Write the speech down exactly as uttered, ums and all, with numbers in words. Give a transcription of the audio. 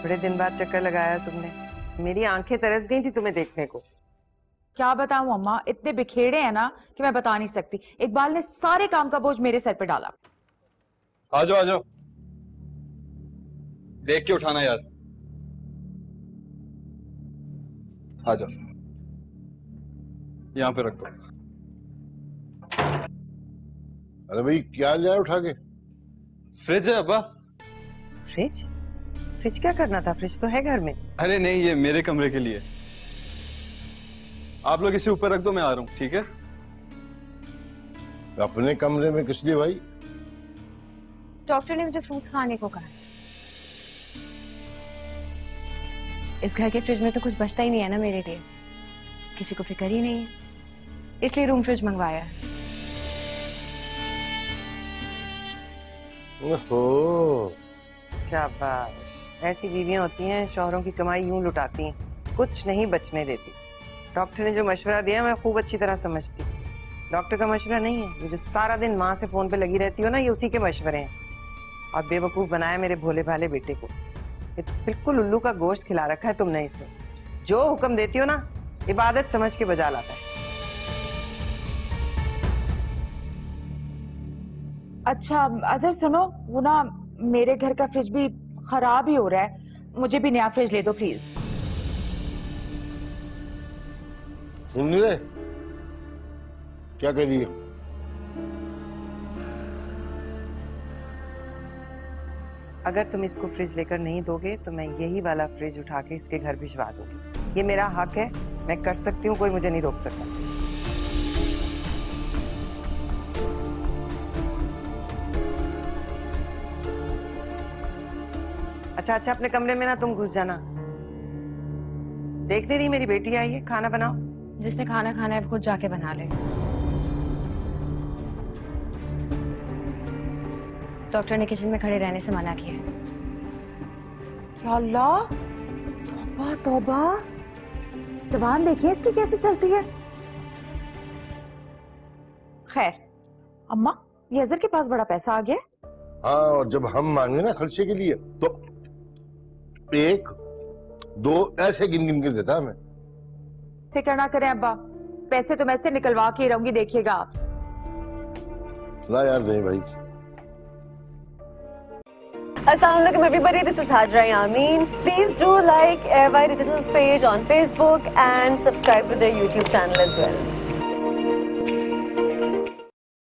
बड़े दिन बाद चक्कर लगाया तुमने। मेरी आंखें तरस गई थी तुम्हें देखने को। क्या बताऊं अम्मा, इतने बिखेड़े हैं ना कि मैं बता नहीं सकती। इकबाल ने सारे काम का बोझ मेरे सर पे डाला। आ जाओ आ जाओ, देख के उठाना यार। आ जाओ, यहाँ पे रख दो। अरे भाई क्या लिया उठा के? फ्रिज है अब्बा। फ्रिज? फ्रिज क्या करना था? फ्रिज तो है घर में। अरे नहीं, ये मेरे कमरे के लिए। आप लोग इसे ऊपर रख दो, मैं आ रहा हूँ। ठीक है? अपने कमरे में किस लिए भाई? डॉक्टर ने मुझे फ्रूट्स खाने को कहा। इस घर के फ्रिज में तो कुछ बचता ही नहीं है ना मेरे लिए, किसी को फिक्र ही नहीं है, इसलिए रूम फ्रिज मंगवाया है। ओहो, शाबाश। ऐसी बीवियां होती हैं, शौहरों की कमाई यूं लुटाती हैं, कुछ नहीं बचने देती। डॉक्टर ने जो मशवरा दिया मैं खूब अच्छी तरह समझती। डॉक्टर का मशवरा नहीं है, ये जो सारा दिन माँ से फोन पे लगी रहती हो ना, ये उसी के मशवरे हैं। और बेवकूफ बनाया मेरे भोले भाले बेटे को। ये तो बिल्कुल उल्लू का गोश्त खिला रखा है तुमने इसे। जो हुक्म देती हो ना, इबादत समझ के बजा लाता है। अच्छा अजहर सुनो, वो ना मेरे घर का फ्रिज भी खराब ही हो रहा है, मुझे भी नया फ्रिज ले दो प्लीज। सुन नहीं रहे क्या कह रही है? अगर तुम इसको फ्रिज लेकर नहीं दोगे तो मैं यही वाला फ्रिज उठा के इसके घर भिजवा दूंगी। ये मेरा हक है, मैं कर सकती हूँ, कोई मुझे नहीं रोक सकता। अच्छा अच्छा, अपने कमरे में ना तुम घुस जाना। देख नहीं रही मेरी बेटी आई है? खाना बनाओ। जिसने खाना खाना है खुद जाके बना ले। डॉक्टर ने किचन में खड़े रहने से मना किया है। या अल्लाह, तौबा तौबा, ज़बान देखिए इसकी कैसे चलती है। खैर अम्मा, ये अजहर के पास बड़ा पैसा आ गया। हाँ, और जब हम मांगे ना खर्चे के लिए तो एक दो ऐसे गिन गिन के देता हमें। फिक्र ना करें अब्बा, पैसे तो मैं से निकलवा के रहूंगी, देखिएगा आप। ला यार दे भाई। Assalamu alaikum everybody, this is Hajra Yamin. Please do like Airby Digital's page on Facebook and subscribe to their YouTube channel as well.